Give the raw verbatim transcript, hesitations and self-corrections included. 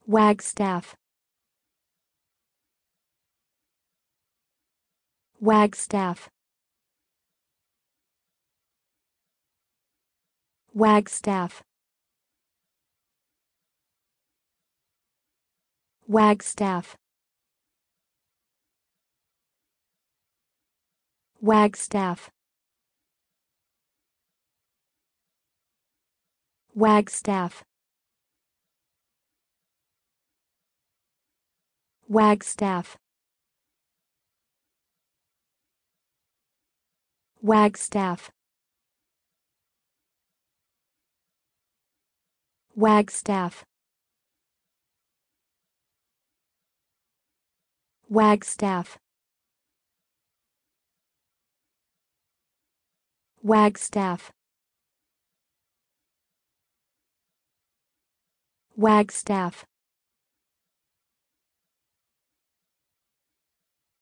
Wagstaff, Wagstaff, Wagstaff, Wagstaff, Wagstaff, Wagstaff, Wagstaff, Wagstaff, Wagstaff, Wagstaff, Wagstaff, Wagstaff,